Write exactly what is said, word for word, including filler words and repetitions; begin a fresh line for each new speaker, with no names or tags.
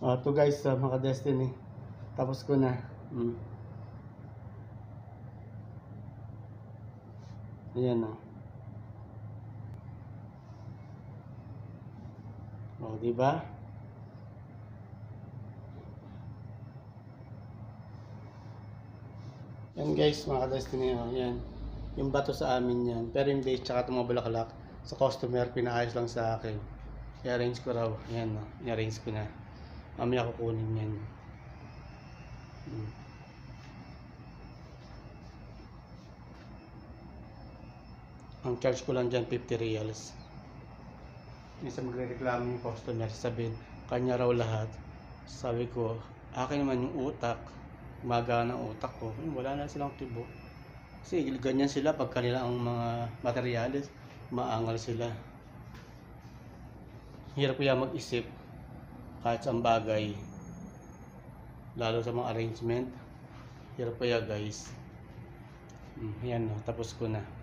Oh, to guys, uh, mga Destiny. Tapos ko na. Mm. Ayan o. Oh. Oh, di ba? Yan guys, mga Destiny. Oh, yan. Yung bato sa amin yan. Pero yung base tsaka itong mga bulaklak sa customer, pinaayos lang sa akin. I-arrange ko raw. Yan o. Oh. I-arrange ko na. Mamaya kukunin yan. Hmm. Ang charge ko lang dyan fifty reals. Minsan magre-reklamo yung customer, sabihin kanya raw lahat. Sabi ko, akin naman yung utak, gumagana ng utak ko. Wala na silang tibo. Kasi ganyan sila pag kanila ang mga materyales, maangal sila. Hirap kaya mag-isip kahit sa bagay, lalo sa mga arrangement. Hirap kaya guys. Hmm, yan no, tapos ko na.